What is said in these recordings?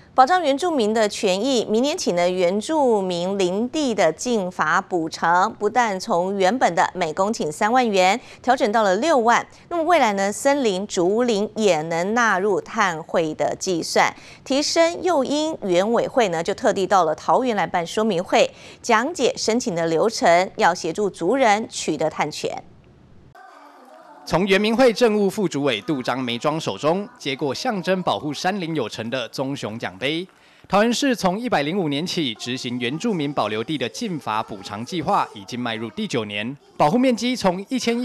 保障原住民的权益，明年起呢，原住民林地的禁伐补偿不但从原本的每公顷3万元调整到了6万，那么未来呢，森林、竹林也能纳入碳汇的计算，提升诱因。原委会呢就特地到了桃园来办说明会，讲解申请的流程，要协助族人取得碳权。 从原民会政务副主委杜张梅庄手中接过象征保护山林有成的棕熊奖杯。桃园市从105年起执行原住民保留地的禁伐补偿计划，已经迈入第9年，保护面积从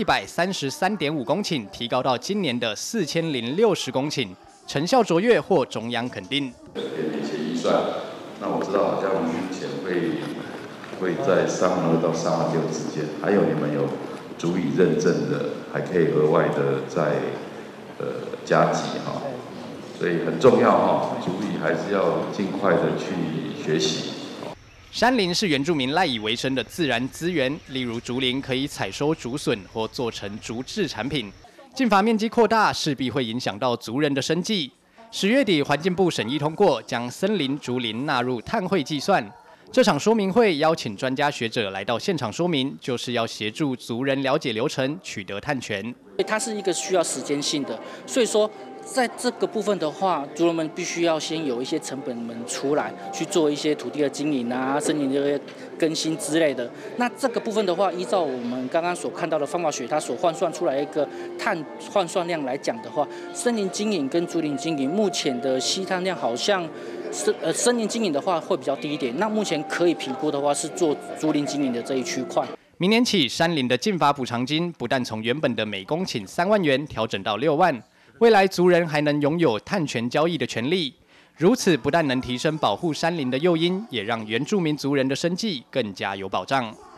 1133.5公顷提高到今年的4060公顷，成效卓越，获中央肯定。 给一些预算，那我知道好像目前会在3万2到3万6之间，还有你们有。 足以认证的，还可以额外的再加急哈，所以很重要哈，足以还是要尽快的去学习。 山林是原住民赖以为生的自然资源，例如竹林可以采收竹笋或做成竹制产品。禁伐面积扩大，势必会影响到族人的生计。10月底，环境部审议通过，将森林、竹林纳入碳汇计算。 这场说明会邀请专家学者来到现场说明，就是要协助族人了解流程，取得碳权。 它是一个需要时间性的，所以说在这个部分的话，族人们必须要先有一些成本们出来去做一些土地的经营啊、森林的更新之类的。那这个部分的话，依照我们刚刚所看到的方法学它所换算出来一个碳换算量来讲的话，森林经营跟竹林经营目前的吸碳量好像。 森林经营的话会比较低一点，那目前可以评估的话是做竹林经营的这一区块。 明年起，山林的禁伐补偿金不但从原本的每公顷3万元调整到6万，未来族人还能拥有碳权交易的权利。如此不但能提升保护山林的诱因，也让原住民族人的生计更加有保障。